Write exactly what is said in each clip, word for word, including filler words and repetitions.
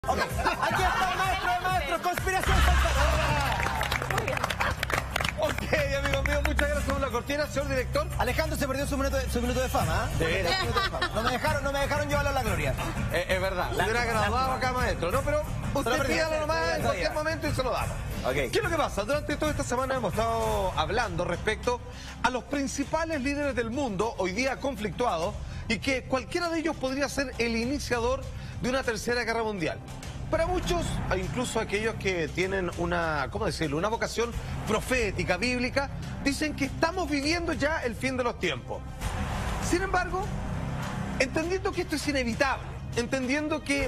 Ok, aquí está el maestro de maestros, Conspiración Saltadora. Muy bien. Ok, amigos míos, muchas gracias por la cortina, señor director. Alejandro se perdió su minuto de, su minuto de fama, ¿eh? De veras. Su minuto de fama. No me dejaron, no me dejaron llevarlo a la gloria. Eh, es verdad, lo hubiera graduado acá, maestro, ¿no? Pero usted perdí, pídalo nomás en está cualquier bien. momento y se lo damos. Ok. ¿Qué es lo que pasa? Durante toda esta semana hemos estado hablando respecto a los principales líderes del mundo, hoy día conflictuados, y que cualquiera de ellos podría ser el iniciador de una tercera guerra mundial. Para muchos, e incluso aquellos que tienen una, ¿cómo decirlo?, una vocación profética, bíblica, dicen que estamos viviendo ya el fin de los tiempos. Sin embargo, entendiendo que esto es inevitable, entendiendo que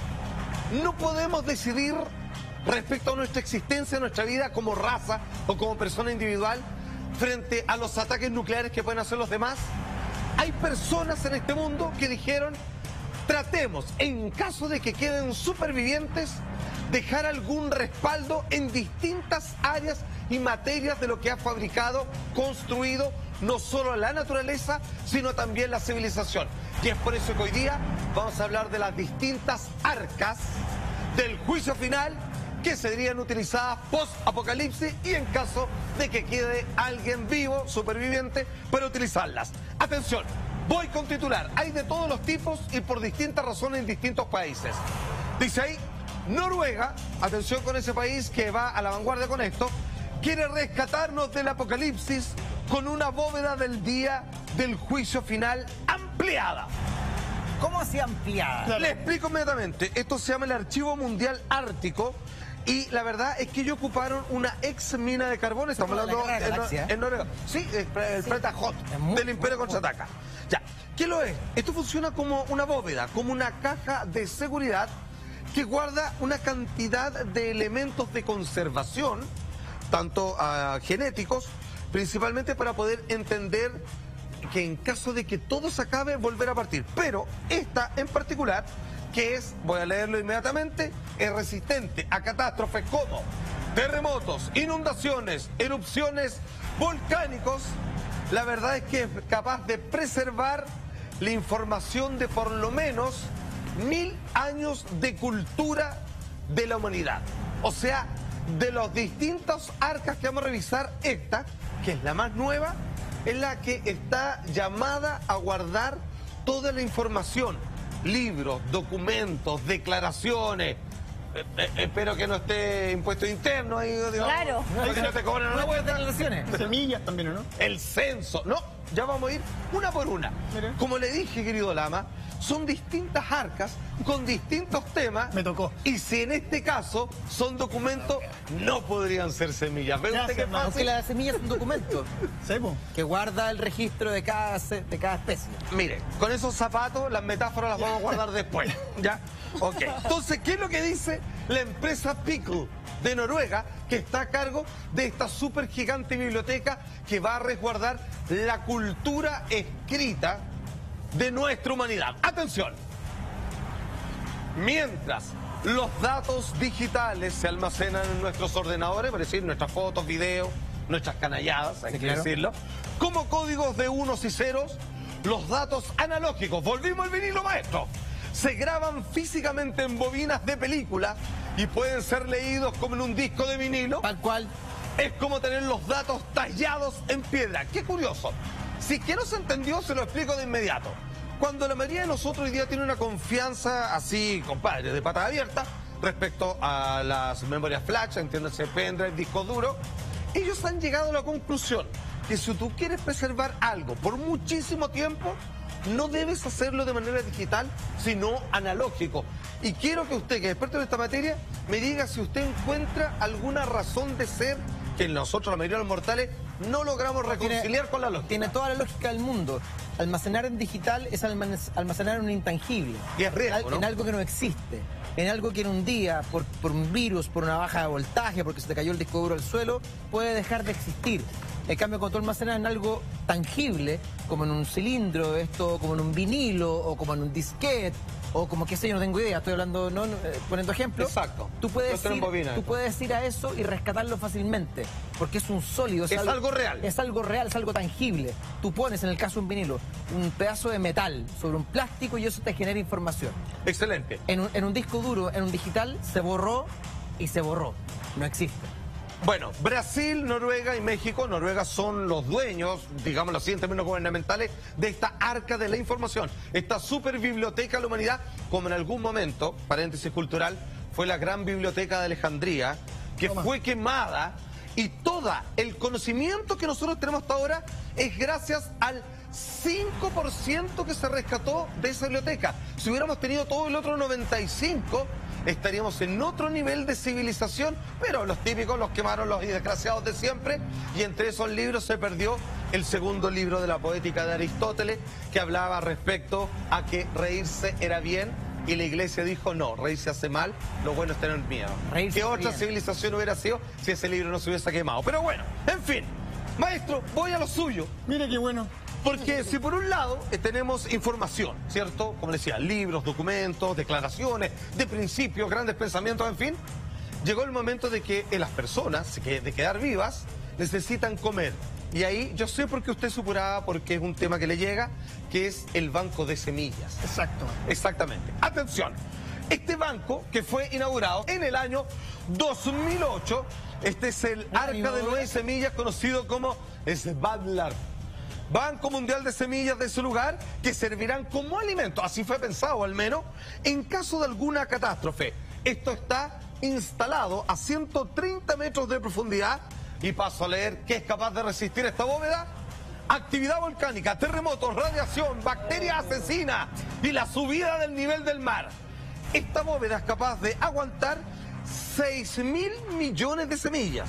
no podemos decidir respecto a nuestra existencia, nuestra vida como raza o como persona individual frente a los ataques nucleares que pueden hacer los demás, hay personas en este mundo que dijeron: tratemos, en caso de que queden supervivientes, dejar algún respaldo en distintas áreas y materias de lo que ha fabricado, construido, no solo la naturaleza, sino también la civilización. Y es por eso que hoy día vamos a hablar de las distintas arcas del juicio final que serían utilizadas post-apocalipsis y en caso de que quede alguien vivo, superviviente, para utilizarlas. Atención. Voy con titular. Hay de todos los tipos y por distintas razones en distintos países. Dice ahí, Noruega, atención con ese país que va a la vanguardia con esto, quiere rescatarnos del apocalipsis con una bóveda del día del juicio final ampliada. ¿Cómo así ampliada? Le explico inmediatamente. Esto se llama el Archivo Mundial Ártico y la verdad es que ellos ocuparon una ex mina de carbón. Estamos Como hablando la Guerra de en, Galaxia, en Noruega. Sí, el, el planeta Hot Es muy- del Imperio muy- Contraataca. Ya, ¿qué lo es? Esto funciona como una bóveda, como una caja de seguridad que guarda una cantidad de elementos de conservación, tanto ah, genéticos, principalmente para poder entender que en caso de que todo se acabe, volver a partir. Pero esta en particular, que es, voy a leerlo inmediatamente, es resistente a catástrofes como terremotos, inundaciones, erupciones volcánicos. La verdad es que es capaz de preservar la información de por lo menos mil años de cultura de la humanidad. O sea, de los distintos arcas que vamos a revisar, esta, que es la más nueva, es la que está llamada a guardar toda la información. Libros, documentos, declaraciones. Eh, eh, espero que no esté impuesto interno ahí, digamos, Claro. para que no te cobren una vuelta. Declaraciones. Semillas también, ¿o no? El censo. No, ya vamos a ir una por una. Mire. Como le dije, querido Lama, son distintas arcas con distintos temas. Me tocó. Y si en este caso son documentos, no podrían ser semillas. ¿Ve usted Gracias, qué hermano. Aunque fácil? la semilla es un documento Sebo. que guarda el registro de cada, se- de cada especie. Mire, con esos zapatos, las metáforas las vamos a guardar después. ¿Ya? Ok. Entonces, ¿qué es lo que dice la empresa Pickle de Noruega, que está a cargo de esta súper gigante biblioteca que va a resguardar la cultura escrita de nuestra humanidad? Atención. Mientras los datos digitales se almacenan en nuestros ordenadores, es decir, nuestras fotos, videos, nuestras canalladas, hay Sí, que claro. decirlo, como códigos de unos y ceros, los datos analógicos, volvimos al vinilo, maestro, se graban físicamente en bobinas de película y pueden ser leídos como en un disco de vinilo. Tal cual. Es como tener los datos tallados en piedra. Qué curioso. Si es que no se entendió, se lo explico de inmediato. Cuando la mayoría de nosotros hoy día tiene una confianza así, compadre, de patada abierta, respecto a las memorias flash, entiéndase pendrive, disco duro, ellos han llegado a la conclusión que si tú quieres preservar algo por muchísimo tiempo, no debes hacerlo de manera digital, sino analógico. Y quiero que usted, que es experto en esta materia, me diga si usted encuentra alguna razón de ser que nosotros, la mayoría de los mortales, no logramos reconciliar Tiene- con la lógica. Tiene toda la lógica del mundo. Almacenar en digital es alman- almacenar en un intangible. Y es riesgo, Al- ¿no? En algo que no existe. En algo que en un día, por, por un virus, por una baja de voltaje, porque se te cayó el disco duro al suelo, puede dejar de existir. En cambio, cuando tú almacenas en algo tangible, como en un cilindro, esto, como en un vinilo, o como en un disquete, o como qué sé yo, no tengo idea, estoy hablando, no, no, eh, poniendo ejemplo. Exacto. Tú puedes, No ir, bobina, tú puedes ir a eso y rescatarlo fácilmente, porque es un sólido. Es algo real. Es algo real, es algo tangible. Tú pones, en el caso de un vinilo, un pedazo de metal sobre un plástico y eso te genera información. Excelente. En un, en un disco duro, en un digital, se borró y se borró. No existe. Bueno, Brasil, Noruega y México, Noruega son los dueños, digámoslo así en términos gubernamentales, de esta arca de la información, esta super biblioteca de la humanidad, como en algún momento, paréntesis cultural, fue la gran biblioteca de Alejandría, que Toma. fue quemada, y todo el conocimiento que nosotros tenemos hasta ahora es gracias al cinco por ciento que se rescató de esa biblioteca. Si hubiéramos tenido todo el otro noventa y cinco por ciento, estaríamos en otro nivel de civilización, pero los típicos los quemaron los desgraciados de siempre, y entre esos libros se perdió el segundo libro de la poética de Aristóteles, que hablaba respecto a que reírse era bien, y la iglesia dijo no, reírse hace mal, lo bueno es tener miedo. Reírse ¿Qué otra bien. civilización hubiera sido si ese libro no se hubiese quemado? Pero bueno, en fin, maestro, voy a lo suyo. Mire qué bueno. Porque si por un lado eh, tenemos información, ¿cierto? Como decía, libros, documentos, declaraciones, de principios, grandes pensamientos, en fin, llegó el momento de que eh, las personas, que, de quedar vivas, necesitan comer. Y ahí yo sé por qué usted supuraba, porque es un tema que le llega, que es el banco de semillas. Exacto. Exactamente. Atención, este banco que fue inaugurado en el año dos mil ocho, este es el arca de nueve semillas conocido como Svalbard. Banco Mundial de Semillas de ese lugar, que servirán como alimento, así fue pensado al menos, en caso de alguna catástrofe. Esto está instalado a ciento treinta metros de profundidad, y paso a leer qué es capaz de resistir esta bóveda: actividad volcánica, terremotos, radiación, bacterias asesinas y la subida del nivel del mar. Esta bóveda es capaz de aguantar seis mil millones de semillas,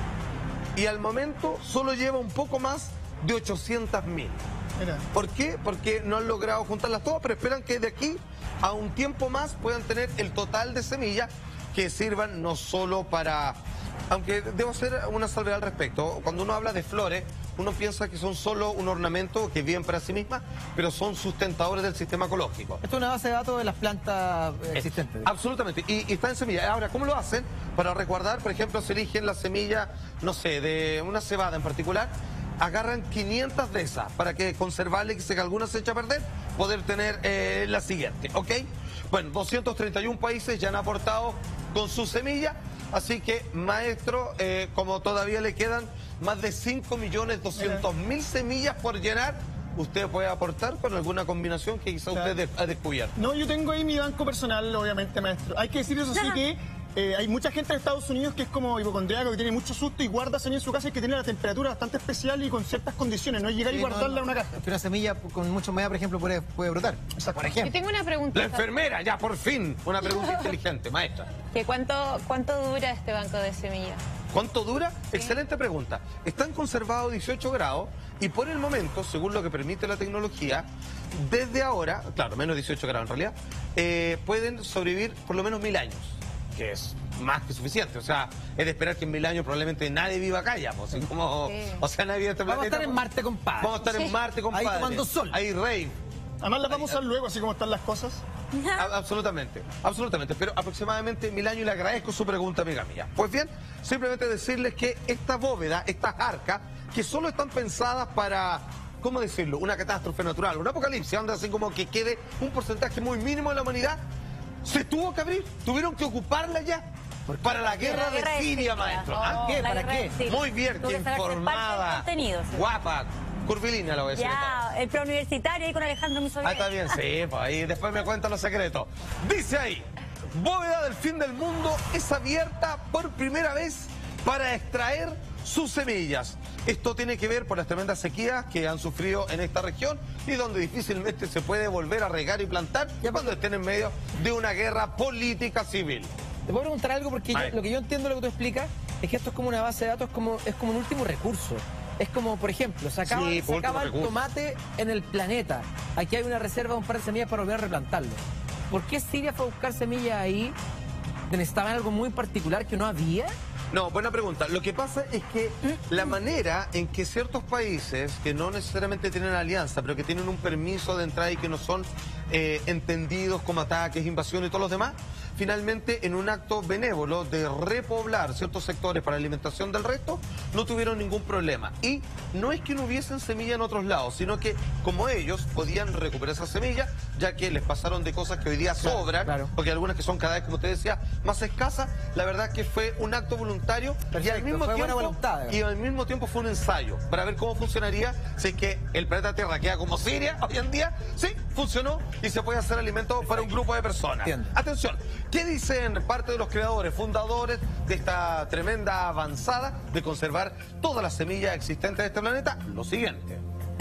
y al momento solo lleva un poco más de ochocientas mil. Mira. ¿Por qué? Porque no han logrado juntarlas todas, pero esperan que de aquí a un tiempo más puedan tener el total de semillas que sirvan no solo para... Aunque debo hacer una salvedad al respecto. Cuando uno habla de flores, uno piensa que son solo un ornamento que viven para sí mismas, pero son sustentadores del sistema ecológico. Esto es una base de datos de las plantas eh, existentes. Absolutamente. Y, y está en semilla. Ahora, ¿cómo lo hacen? Para resguardar, por ejemplo, se eligen la semilla, no sé, de una cebada en particular, agarran quinientas de esas para que conservarle, que si alguna se echa a perder, poder tener eh, la siguiente, ¿ok? Bueno, doscientos treinta y uno países ya han aportado con su semilla, así que, maestro, eh, como todavía le quedan más de cinco millones doscientas mil semillas por llenar, usted puede aportar con alguna combinación que quizá Claro. usted ha descubierto. No, yo tengo ahí mi banco personal, obviamente, maestro. Hay que decir eso sí que eh, hay mucha gente de Estados Unidos que es como hipocondríaco, que tiene mucho susto y guarda semilla en su casa y que tiene la temperatura bastante especial y con ciertas condiciones. No es llegar y Sí, no, guardarla no. en una caja. Que una semilla con mucha humedad, por ejemplo, puede, puede brotar. Por Yo ejemplo. tengo una pregunta. La enfermera, ya, por fin, una pregunta inteligente, maestra. ¿Que cuánto, ¿Cuánto dura este banco de semillas? ¿Cuánto dura? Excelente pregunta. Están conservados dieciocho grados y por el momento, según lo que permite la tecnología, desde ahora, claro, menos dieciocho grados en realidad, eh, pueden sobrevivir por lo menos mil años, que es más que suficiente. O sea, es de esperar que en mil años probablemente nadie viva acá ya, pues, así como, Sí. o sea, nadie vive en este Vamos a planeta. estar en Marte, compadre. Vamos a estar en Sí. Marte, compadre. Ahí tomando sol. Ahí, rey. Además las vamos a usar luego, así como están las cosas. A- Absolutamente, absolutamente, pero aproximadamente mil años, y le agradezco su pregunta, amiga mía. Pues bien, simplemente decirles que esta bóveda, estas arcas, que solo están pensadas para, ¿cómo decirlo?, una catástrofe natural, un apocalipsis, anda así como que quede un porcentaje muy mínimo de la humanidad, se tuvo que abrir, tuvieron que ocuparla ya para la guerra de guerra de Siria, Siria. maestro. Oh, ¿Ah? ¿Qué? la ¿Para guerra qué? de Siria. Muy bien, Tuve que que saber que es parte del informada, contenido, sí. guapa, curvilínea lo voy a decir. Ya, el preuniversitario ahí con Alejandro Ah, Misoguer. está bien, sí, pues ahí después me cuentan los secretos. Dice ahí, bóveda del fin del mundo es abierta por primera vez para extraer sus semillas. Esto tiene que ver por las tremendas sequías que han sufrido en esta región y donde difícilmente se puede volver a regar y plantar cuando estén en medio de una guerra política civil. Te puedo preguntar algo porque yo- Ay. lo que yo entiendo lo que tú explicas es que esto es como una base de datos, como, es como un último recurso. Es como, por ejemplo, se acaba, Sí, se por acaba el último recurso. tomate en el planeta. Aquí hay una reserva de un par de semillas para volver a replantarlo. ¿Por qué Siria fue a buscar semillas ahí? ¿Necesitaban algo muy particular que no había? No, buena pregunta. Lo que pasa es que la manera en que ciertos países que no necesariamente tienen alianza, pero que tienen un permiso de entrada y que no son eh, entendidos como ataques, invasión y todos los demás, finalmente en un acto benévolo de repoblar ciertos sectores para alimentación del resto, no tuvieron ningún problema. Y no es que no hubiesen semilla en otros lados, sino que como ellos podían recuperar esa semilla, ya que les pasaron de cosas que hoy día Claro, sobran, claro. porque algunas que son cada vez, como usted decía, más escasas, la verdad que fue un acto voluntario y al Perfecto, mismo fue buena tiempo voluntad, y al mismo tiempo fue un ensayo para ver cómo funcionaría si es que el planeta Tierra queda como Siria hoy en día. Sí, funcionó y se puede hacer alimento para un grupo de personas. Entiendo. Atención, ¿qué dicen parte de los creadores, fundadores de esta tremenda avanzada de conservar todas las semillas existentes de este planeta? Lo siguiente.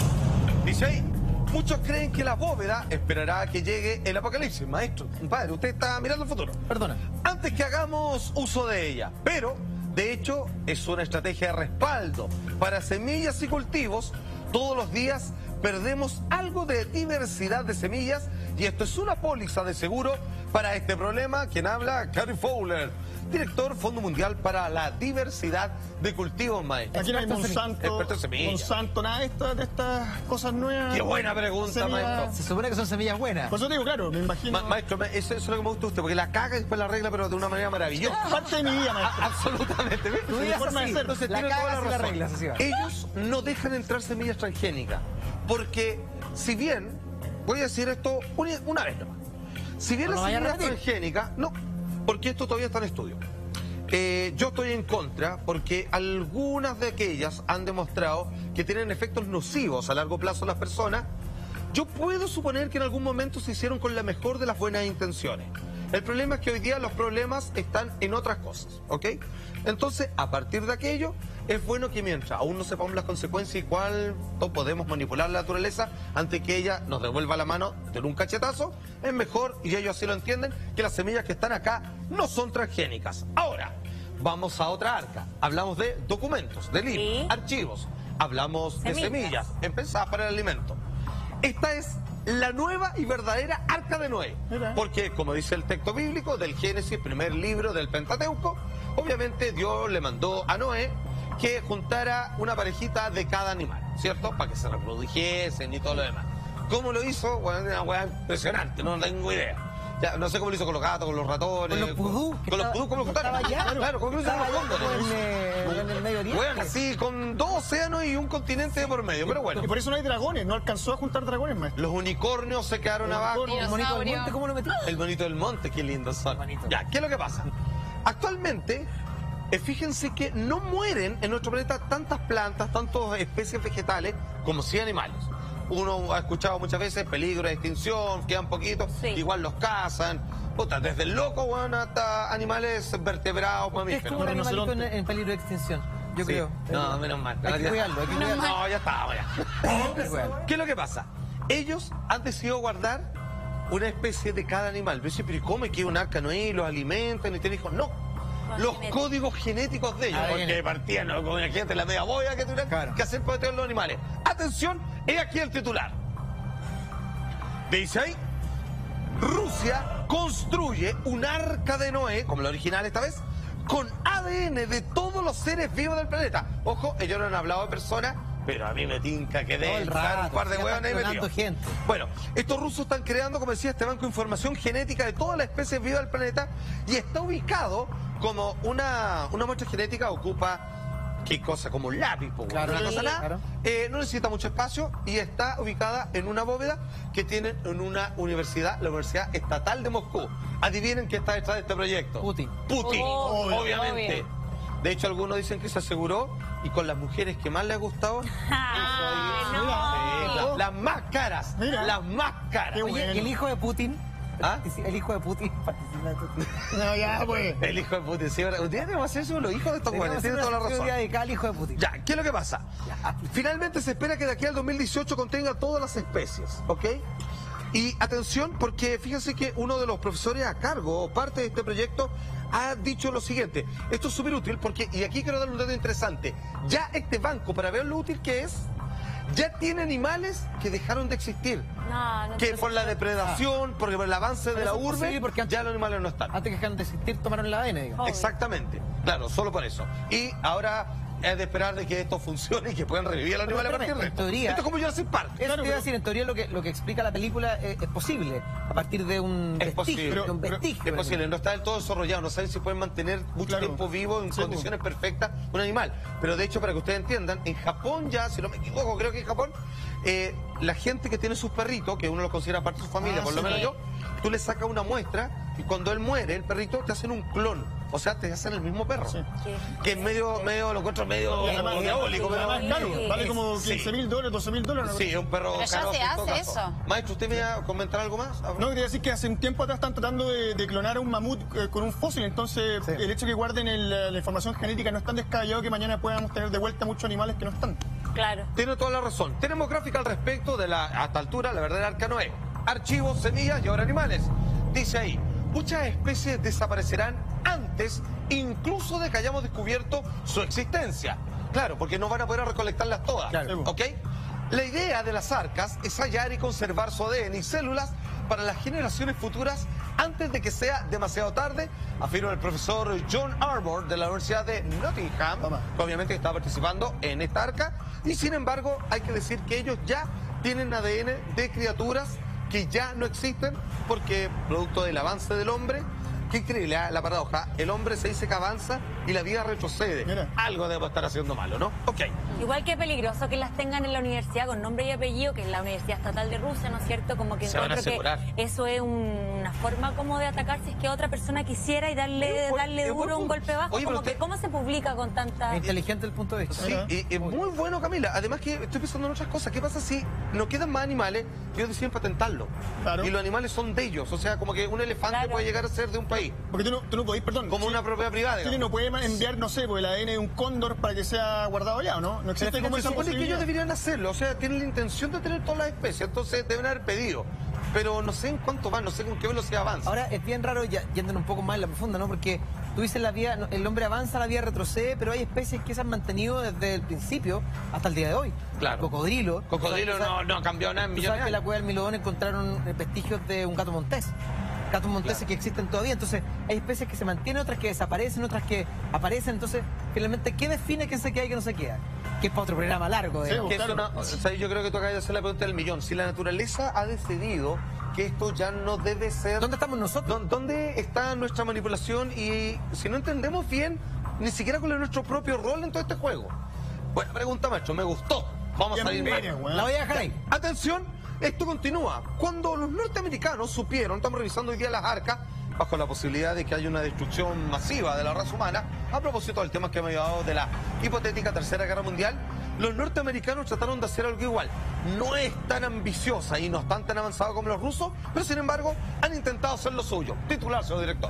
Dice ahí, muchos creen que la bóveda esperará a que llegue el apocalipsis. Maestro, padre, usted está mirando el futuro. Perdona. Antes que hagamos uso de ella, pero de hecho es una estrategia de respaldo para semillas y cultivos. Todos los días perdemos algo de diversidad de semillas y esto es una póliza de seguro para este problema. Quien habla, Gary Fowler, director Fondo Mundial para la Diversidad de Cultivos, maestro. Aquí no hay Experto en Monsanto, experto en semillas. Monsanto, nada de estas, de estas cosas nuevas. Qué buena pregunta, Semillas. maestro. Se supone que son semillas buenas. Por eso te digo, claro, me imagino. Ma- maestro, me- eso, eso es lo que me gusta de usted, porque la caga y después la arregla, pero de una manera maravillosa. Parte de mi vida, maestro. A- absolutamente. ¿ves? Tu vida es Forma de así, ser. Entonces la tiene toda cagas la y la razón. arreglas, así va. Ellos no dejan entrar semillas transgénicas, porque si bien, voy a decir esto una, una vez nomás, si bien No las lo vaya a semillas repetir. transgénicas, no, porque esto todavía está en estudio. Eh, yo estoy en contra porque algunas de aquellas han demostrado que tienen efectos nocivos a largo plazo en las personas. Yo puedo suponer que en algún momento se hicieron con la mejor de las buenas intenciones. El problema es que hoy día los problemas están en otras cosas, ¿ok? Entonces, a partir de aquello, es bueno que mientras aún no sepamos las consecuencias y cuánto podemos manipular la naturaleza antes que ella nos devuelva la mano de un cachetazo, es mejor, y ellos así lo entienden, que las semillas que están acá no son transgénicas. Ahora, vamos a otra arca. Hablamos de documentos, de libros, Sí. archivos. Hablamos de Semillas. semillas, empezadas para el alimento. Esta es la nueva y verdadera Arca de Noé. Mira. Porque, como dice el texto bíblico del Génesis, primer libro del Pentateuco, obviamente Dios le mandó a Noé que juntara una parejita de cada animal, ¿cierto? Para que se reprodujesen y todo lo demás. ¿Cómo lo hizo? Bueno, una weá impresionante, no tengo idea. Ya, no sé cómo lo hizo con los gatos, con los ratones. Con los pudú, que Con los estaba- pudú, ¿cómo lo juntaron? estaba allá. Claro, ¿cómo lo hizo con Estaba los allá como cóndores? en, eh, en el Medio Oriente. Bueno, así, con dos océanos y un continente de por medio, pero bueno. Y por eso no hay dragones, no alcanzó a juntar dragones, maestro. Los unicornios se quedaron abajo. El monito del Dinosaurio. monte, ¿cómo lo metí? El bonito del monte, qué lindos son. Bonito. Ya, ¿qué es lo que pasa? Actualmente, eh, fíjense que no mueren en nuestro planeta tantas plantas, tantas especies vegetales, como sí animales. Uno ha escuchado muchas veces peligro de extinción, quedan poquitos, Sí. igual los cazan. Puta, desde el loco, bueno, hasta animales vertebrados, Es mamíferos. como un animalito en, rinoceronte. en peligro de extinción, yo Sí. creo. No, menos mal. Hay que Ya- cuidarlo, hay que No, cuidarlo. No, ya estaba, ya. Hay que cuidarlo. ¿Qué es lo que pasa? Ellos han decidido guardar una especie de cada animal. Pero dice, pero ¿y cómo es que un arca Noé y los alimentan y tienen hijos? No. Los genéticos. códigos genéticos de ellos. Ah, Porque bien. partían ¿no? con la gente, la media boya que tuvieran Claro. que hacer para tener los animales. Atención, he aquí el titular. Dice ahí, Rusia construye un arca de Noé, como la original esta vez, con A D N de todos los seres vivos del planeta. Ojo, ellos no han hablado de personas, pero a mí me tinca que Todo el deben estar un rato, par de ya hueones están metidos. clonando gente. Bueno, estos rusos están creando, como decía, este banco de información genética de todas las especies vivas del planeta y está ubicado como una, una muestra genética, ocupa, ¿qué cosa? Como un lápiz, po, Claro, una sí, cosa nada. claro. Eh, no necesita mucho espacio y está ubicada en una bóveda que tienen en una universidad, la Universidad Estatal de Moscú. Adivinen qué está detrás de este proyecto. Putin. Putin, Obvio, obviamente. obvio. De hecho, algunos dicen que se aseguró y con las mujeres que más le ha gustado. Ah, Sí, no. la- las más caras. Mira. Las más caras. Qué Oye, bueno. el hijo de Putin. ¿Ah? partici- El hijo de Putin participa en esto. No, ya, pues. El hijo de Putin. Sí, un día tenemos que hacer eso los hijos de estos güeyes. Tiene toda la razón. Dedicada al hijo de Putin. Ya, ¿qué es lo que pasa? Finalmente se espera que de aquí al dos mil dieciocho contenga todas las especies, ¿ok? Y atención, porque fíjense que uno de los profesores a cargo o parte de este proyecto ha dicho lo siguiente. Esto es súper útil porque, y aquí quiero darle un dato interesante, ya este banco, para ver lo útil que es, ya tiene animales que dejaron de existir. No, no Que te- por la depredación, por el avance de Pero la eso es urbe, posible porque antes- ya los animales no están. Antes que dejaran de existir, tomaron el A D N, digamos. Obvio. Exactamente. Claro, solo por eso. Y ahora es de esperar de que esto funcione y que puedan revivir a los Pero animales a partir espérame, de en esto. teoría- Esto es como Jurassic Park. Eso Claro, te iba a pero- decir, en teoría lo que, lo que explica la película es, es posible, a partir de un Es posible. vestigio. de un Pero- vestigio, Es posible, no está del todo desarrollado, no saben si pueden mantener mucho Claro. tiempo vivo en Sí, condiciones perfectas un animal. Pero de hecho, para que ustedes entiendan, en Japón ya, si no me equivoco, creo que en Japón, eh, la gente que tiene sus perritos, que uno los considera parte de su familia, Ah, por lo sí. menos yo, tú le sacas una muestra y cuando él muere, el perrito, te hacen un clon. O sea, te hacen el mismo perro. Sí. ¿Qué? Que es medio, medio, lo encuentro medio Y además- diabólico, y pero... además es caro, Sí. vale como Sí. quince mil dólares, doce mil dólares. Sí, es un perro Pero ya caro se en todo hace caso. eso. Maestro, ¿usted me iba a comentar algo más? No, quería decir que hace un tiempo atrás están tratando de, de clonar a un mamut eh, con un fósil, entonces Sí. el hecho de que guarden el, la información genética no es tan descabellado que mañana podamos tener de vuelta muchos animales que no están. Claro. Tiene toda la razón. Tenemos gráfica al respecto de la, a esta altura, la verdadera Arca Noé. Archivos, semillas y ahora animales. Dice ahí, muchas especies desaparecerán antes incluso de que hayamos descubierto su existencia. Claro, porque no van a poder recolectarlas todas. Claro. ¿Ok? La idea de las arcas es hallar y conservar su A D N y células para las generaciones futuras antes de que sea demasiado tarde, afirma el profesor John Arbor de la Universidad de Nottingham, Toma. que obviamente está participando en esta arca, y sin embargo hay que decir que ellos ya tienen A D N de criaturas que ya no existen porque producto del avance del hombre, qué increíble, ¿eh? La paradoja, el hombre se dice que avanza y la vida retrocede. Mira. Algo debe estar haciendo malo, ¿no? Ok. Igual que peligroso que las tengan en la universidad con nombre y apellido, que es la Universidad Estatal de Rusia, ¿no es cierto? Como que Se van a encuentro asegurar. que eso es un- una forma como de atacar si es que otra persona quisiera y darle, Es un buen- darle es un buen duro un punto. golpe bajo. Oye, pero Como usted- que, ¿cómo se publica con tanta...? Es inteligente el punto de vista. Sí, Mira. y es muy bueno, Camila. Además que estoy pensando en otras cosas. ¿Qué pasa si no quedan más animales y ellos deciden patentarlo? Claro. Y los animales son de ellos. O sea, como que un elefante Claro. puede llegar a ser de un país. Porque tú no, tú no podís, perdón. Como Chile- una propiedad privada, Chile digamos. no puede ma- enviar, no sé, pues, el A D N de un cóndor para que sea guardado allá, ¿o no? No existe Pero como Se esa supone que ellos posibilidad. deberían hacerlo. O sea, tienen la intención de tener todas las especies. Entonces deben haber pedido. Pero no sé en cuánto van, no sé con qué velocidad avanza. Ahora es bien raro, ya, yendo un poco más en la profunda, ¿no? Porque tú dices la vía, no, el hombre avanza, la vía retrocede, pero hay especies que se han mantenido desde el principio hasta el día de hoy. Claro. Cocodrilo. Cocodrilo Tú sabes- no, no ha cambiado nada en Tú millones sabes de que en la años. cueva del Milodón encontraron eh, vestigios de un gato montés. Gatos monteses Claro. que existen todavía. Entonces, hay especies que se mantienen, otras que desaparecen, otras que aparecen. Entonces, finalmente, ¿qué define quién se queda y quién no se queda? Que es para otro programa largo, digamos. Que es una- o sea, yo creo que tú acabas de hacer la pregunta del millón. Si la naturaleza ha decidido que esto ya no debe ser... ¿Dónde estamos nosotros? ¿Dó- ¿Dónde está nuestra manipulación? Y si no entendemos bien, ni siquiera cuál es nuestro propio rol en todo este juego. Buena pregunta, maestro, me gustó. Vamos a ir Bienvenido, más. weón. La voy a dejar ahí. Atención, esto continúa. Cuando los norteamericanos supieron, estamos revisando hoy día las arcas, bajo la posibilidad de que haya una destrucción masiva de la raza humana, a propósito del tema que hemos llevado de la hipotética Tercera Guerra Mundial, los norteamericanos trataron de hacer algo igual. No es tan ambiciosa y no están tan avanzados como los rusos, pero sin embargo han intentado hacer lo suyo. Titular, señor director.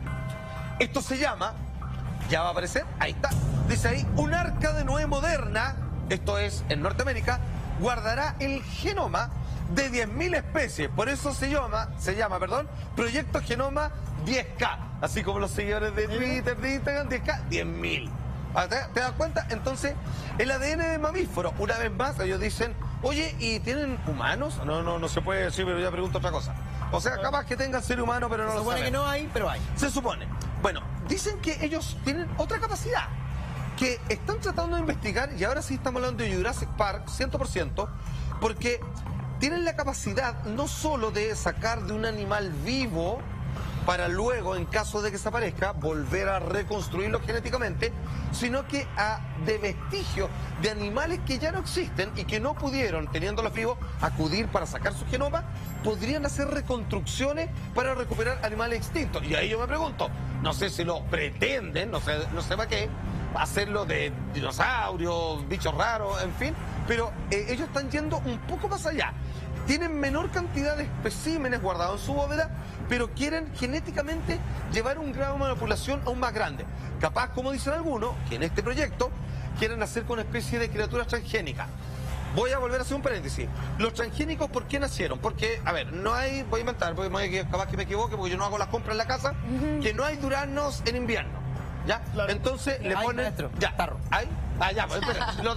Esto se llama, ya va a aparecer, ahí está, dice ahí, un arca de Noé moderna, esto es en Norteamérica, guardará el genoma de diez mil especies, por eso se llama, se llama, perdón, Proyecto Genoma diez K, así como los seguidores de Twitter, de Instagram, diez K, diez mil. ¿Te, ¿Te das cuenta? Entonces, el A D N de mamífero, una vez más, ellos dicen, oye, ¿y tienen humanos? No, no, no se puede decir, pero yo pregunto otra cosa. O sea, capaz que tengan ser humano, pero no Se lo supone que sabemos. no hay, pero hay. Se supone. Bueno, dicen que ellos tienen otra capacidad, que están tratando de investigar, y ahora sí estamos hablando de Jurassic Park, cien por ciento, porque tienen la capacidad no solo de sacar de un animal vivo, para luego, en caso de que desaparezca, volver a reconstruirlo genéticamente, sino que a, de vestigios de animales que ya no existen y que no pudieron, teniéndolos vivos, acudir para sacar su genoma, podrían hacer reconstrucciones para recuperar animales extintos. Y ahí yo me pregunto, no sé si lo pretenden, no sé, no sé para qué, hacerlo de dinosaurios, bichos raros, en fin, pero eh, ellos están yendo un poco más allá. Tienen menor cantidad de especímenes guardados en su bóveda, pero quieren genéticamente llevar un grado de manipulación aún más grande. Capaz, como dicen algunos, que en este proyecto quieren hacer con una especie de criaturas transgénicas. Voy a volver a hacer un paréntesis. Los transgénicos, ¿por qué nacieron? Porque, a ver, no hay, voy a inventar, porque me voy a- capaz que me equivoque, porque yo no hago las compras en la casa, que no hay duranos en invierno. ¿Ya? Claro. Entonces le Hay, ponen... maestro, ya, tarro. ¿hay? Ah, ya, pues, espera, no, de verdad.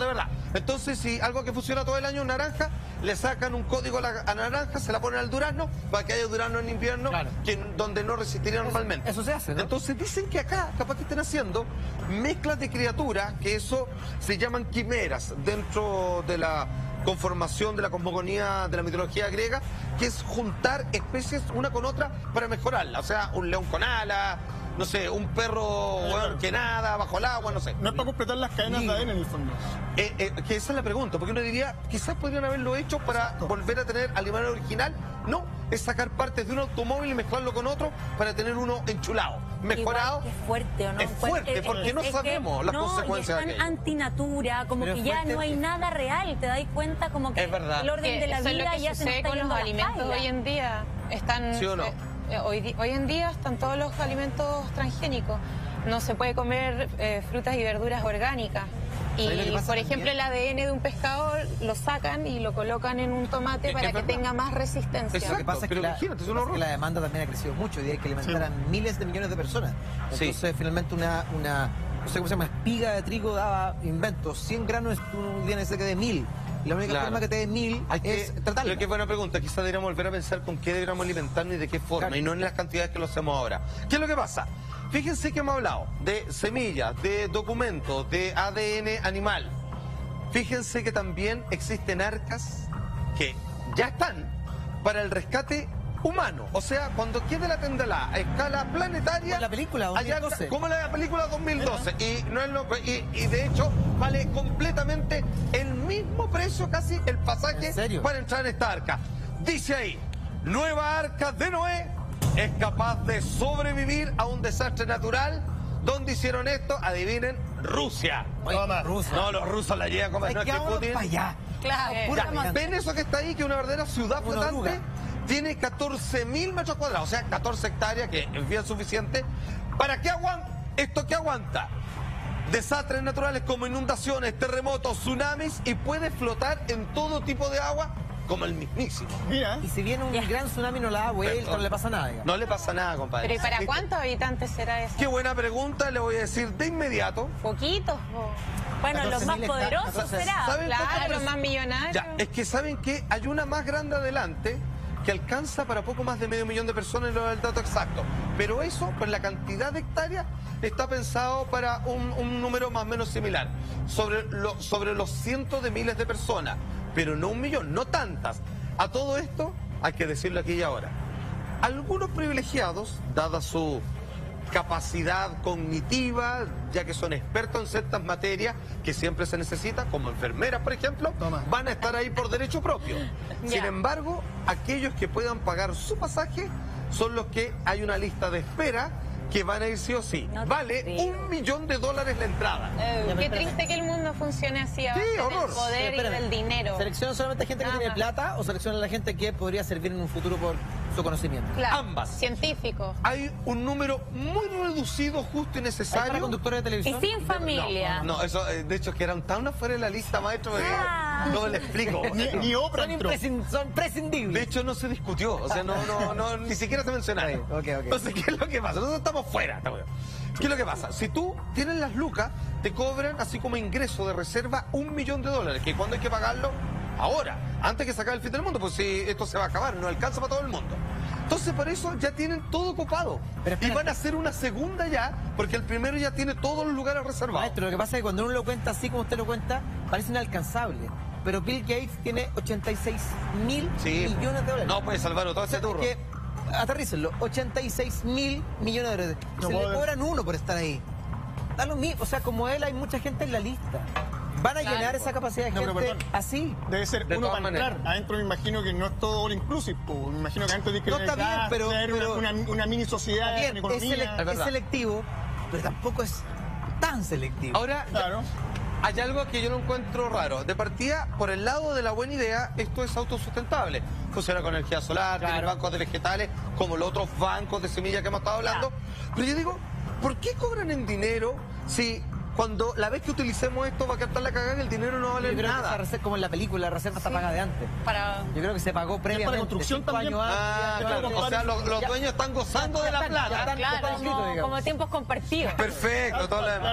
Entonces, si algo que funciona todo el año, naranja, le sacan un código a la a naranja, se la ponen al durazno, para que haya durazno en invierno, Claro. que, donde no resistiría normalmente. eso se hace, ¿no? Entonces dicen que acá, capaz que estén haciendo mezclas de criaturas, que eso se llaman quimeras, dentro de la conformación de la cosmogonía de la mitología griega, que es juntar especies una con otra para mejorarla. O sea, un león con alas, no sé, un perro bueno, que nada, bajo el agua, no sé. No es para completar las cadenas de A D N en el fondo. Eh, eh, que esa es la pregunta, porque uno diría, quizás podrían haberlo hecho para volver a tener al animal original. No, es sacar partes de un automóvil y mezclarlo con otro para tener uno enchulado, mejorado. Igual que es fuerte, ¿o no? Es fuerte, Es- porque es- no es que- sabemos las no, consecuencias y de es tan aquello. antinatura, como Pero que es ya fuerte. no hay nada real, te dais cuenta como que Es verdad. el orden Que de la eso es lo vida que ya se nos sucede está con yendo los a la alimentos paila. hoy en día. Están, ¿Sí o no? eh, eh, hoy, di- hoy en día están todos los alimentos transgénicos. No se puede comer eh, frutas y verduras orgánicas. ¿Sabes lo Y, que pasa por ejemplo, también? el A D N de un pescador lo sacan y lo colocan en un tomate Es que para es que verdad. tenga más resistencia. Exacto. Lo que pasa es que, pero la, imagínate, es un lo que pasa es horror. que la demanda también ha crecido mucho y hay que alimentar a miles de millones de personas. Sí. Entonces, finalmente, una, una, no sé cómo se llama, espiga de trigo daba, invento, cien granos, un día necesita que dé mil. Y la única Claro. forma que te dé mil Hay que, es tratarla. Pero qué buena pregunta. Quizás deberíamos volver a pensar con qué deberíamos alimentarnos y de qué forma, Claro. y no en las cantidades que lo hacemos ahora. ¿Qué es lo que pasa? Fíjense que hemos hablado de semillas, de documentos, de A D N animal. Fíjense que también existen arcas que ya están para el rescate humano. O sea, cuando quede la Tendalá a escala planetaria... Como la película, dos mil allá- doce. como la película dos mil doce. Y, no es lo- y, y de hecho vale completamente el mismo precio casi el pasaje ¿En serio? para entrar en esta arca. Dice ahí, nueva arca de Noé es capaz de sobrevivir a un desastre natural. ¿Dónde hicieron esto? Adivinen, Rusia. Oye, Toma. rusa. No, los rusos la llevan como Ay, no es que que vámonos Putin. para allá. Claro, Ya, pura ya, ma- ¿Ven eso que está ahí? Que es una verdadera ciudad Una flotante. oruga. Tiene catorce mil metros cuadrados, o sea, catorce hectáreas, que es bien suficiente. ¿Para qué aguanta? ¿Esto qué aguanta? Desastres naturales como inundaciones, terremotos, tsunamis, y puede flotar en todo tipo de agua como el mismísimo. Mira, Y si viene un gran tsunami no la da vuelta, Perdón. no le pasa nada. digamos. No le pasa nada, compadre. Pero ¿y para ¿Viste? cuántos habitantes será eso? Qué buena pregunta, le voy a decir de inmediato. Poquitos. po. Bueno, los más catorce mil poderosos hectáreas. será. ¿Saben Claro, cuánto los pres- más millonarios. Ya, es que saben que hay una más grande adelante que alcanza para poco más de medio millón de personas, no es el dato exacto. Pero eso, por la cantidad de hectáreas, está pensado para un, un número más o menos similar. Sobre, lo- sobre los cientos de miles de personas, pero no un millón, no tantas. A todo esto, hay que decirlo aquí y ahora. Algunos privilegiados, dada su capacidad cognitiva, ya que son expertos en ciertas materias que siempre se necesita, como enfermeras, por ejemplo, Toma. van a estar ahí por derecho propio. Sin Ya. embargo, aquellos que puedan pagar su pasaje son los que hay una lista de espera que van a ir sí o sí. No te Vale creo. un millón de dólares la entrada. Eh, Ya, qué espérate. triste que el mundo funcione así a base del horror. poder y Espérame. del dinero. ¿Selecciona solamente gente que Nada tiene más. plata o selecciona a la gente que podría servir en un futuro por su conocimiento? Claro, Ambas. Científicos. Hay un número muy reducido, justo y ¿Hay para necesario. conductores de Y televisión? sin familia. No, eso, eh, de hecho, que eran tan afuera de la lista, maestro, que Ah. no le explico. ni, ni Oprah Son, entró. imprescin- son prescindibles. De hecho, no se discutió, o sea, no, no, no, ni siquiera se mencionaron. Ok, ok, ok. Entonces, ¿qué es lo que pasa? Nosotros estamos fuera. estamos- ¿Qué es lo que pasa? Si tú tienes las lucas, te cobran así como ingreso de reserva un millón de dólares, que cuando hay que pagarlo, ahora, antes que sacar el fin del mundo, pues si esto se va a acabar, no alcanza para todo el mundo. Entonces, por eso ya tienen todo copado. Pero Y espérate. van a hacer una segunda ya, porque el primero ya tiene todos los lugares reservados. Maestro, lo que pasa es que cuando uno lo cuenta así como usted lo cuenta, parece inalcanzable. Pero Bill Gates tiene ochenta y seis mil Sí. millones de dólares. No puede salvarlo todo O sea, ese turro. que, aterrícenlo, ochenta y seis mil millones de dólares. No Se puedo le ver. cobran uno por estar ahí. Da lo mismo, o sea, como él hay mucha gente en la lista. Van a Claro. llenar esa capacidad de No, pero gente perdón. así. Debe ser De uno todas para maneras. entrar. Adentro me imagino que no es todo all inclusive. po. Me imagino que adentro tiene que No, tener está bien, gas, pero- tener una- pero- una, una mini sociedad, Está bien, una es, economía. selec- es verdad. selectivo, pero tampoco es tan selectivo. Ahora, Claro. hay algo que yo no encuentro raro. De partida, por el lado de la buena idea, esto es autosustentable. Funciona con energía solar, tiene Claro. bancos de vegetales, como los otros bancos de semillas que hemos estado hablando. Pero yo digo, ¿por qué cobran en dinero si cuando la vez que utilicemos esto va a captar la cagada y el dinero no Yo vale creo que esa nada? reserva, como en la película, la reserva está pagada de antes. Para... Yo creo que se pagó previamente. construcción cinco también. años antes. Ah, Ya, claro. ya, O sea, los, los dueños están gozando de la ya están, ya plata. están. Claro, escrito, como, digamos. como tiempos compartidos. Perfecto, todo lo demás. Claro.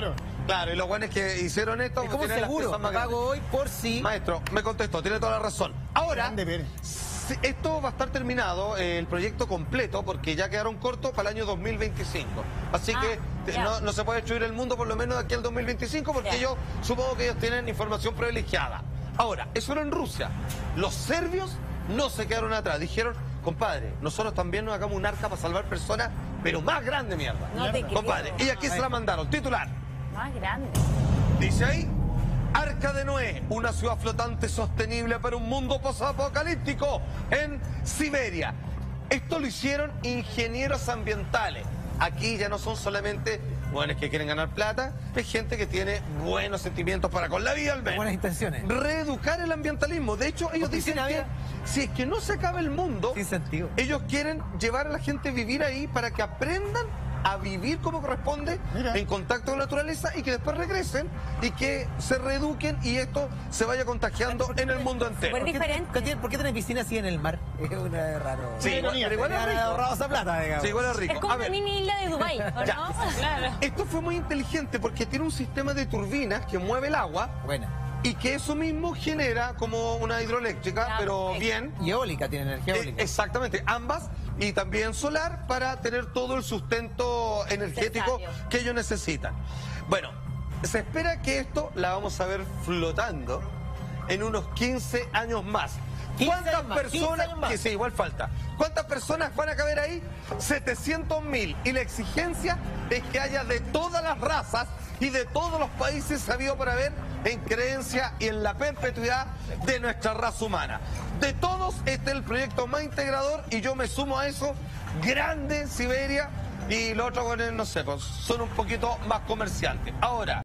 Claro, y los buenos que hicieron esto... Es como tienen las seguro, piezas más grandes. pago hoy por si... Maestro, me contestó, tiene toda la razón. Ahora, Grande, Pérez. si- esto va a estar terminado, eh, el proyecto completo, porque ya quedaron cortos para el año dos mil veinticinco. Así Ah, que eh, ya. no, no se puede destruir el mundo por lo menos de aquí al dos mil veinticinco, porque Ya. yo supongo que ellos tienen información privilegiada. Ahora, eso era en Rusia. Los serbios no se quedaron atrás. Dijeron, compadre, nosotros también nos hagamos un arca para salvar personas, pero más grande, mierda. No te creo. Compadre, y aquí se la mandaron. Titular. Más grande. Dice ahí, Arca de Noé, una ciudad flotante sostenible para un mundo posapocalíptico en Siberia. Esto lo hicieron ingenieros ambientales. Aquí ya no son solamente buenos que quieren ganar plata, es gente que tiene buenos sentimientos para con la vida al menos. Buenas intenciones. Reeducar el ambientalismo. De hecho, ellos dicen Oficina, que mira. si es que no se acaba el mundo, Sin sentido. ellos quieren llevar a la gente a vivir ahí para que aprendan a vivir como corresponde, Mira. en contacto con la naturaleza, y que después regresen y que se reeduquen y esto se vaya contagiando en el mundo entero. Súper ¿Por qué, diferente. ¿por qué- por qué tenés piscina así en el mar? Es una raro. Sí, igual, pero igual es Deberían haber rico. ahorrado esa plata, digamos. Sí, igual es rico. Es como A una ver, mini isla de Dubái, ¿o Ya. no? Claro. esto fue muy inteligente porque tiene un sistema de turbinas que mueve el agua Buena. y que eso mismo genera como una hidroeléctrica, Ah, pero perfecto. bien. Y eólica, tiene energía Eh, eólica. exactamente, ambas, y también solar para tener todo el sustento energético Necesario. que ellos necesitan. Bueno, se espera que esto la vamos a ver flotando en unos quince años más. quince ¿Cuántas años más, quince personas? años más. Que sí, igual falta. ¿Cuántas personas van a caber ahí? setecientos mil. Y la exigencia es que haya de todas las razas y de todos los países sabido para ver en creencia y en la perpetuidad de nuestra raza humana. De todos, este es el proyecto más integrador y yo me sumo a eso. Grande Siberia, y los otros, bueno, no sé, pues, son un poquito más comerciantes. Ahora...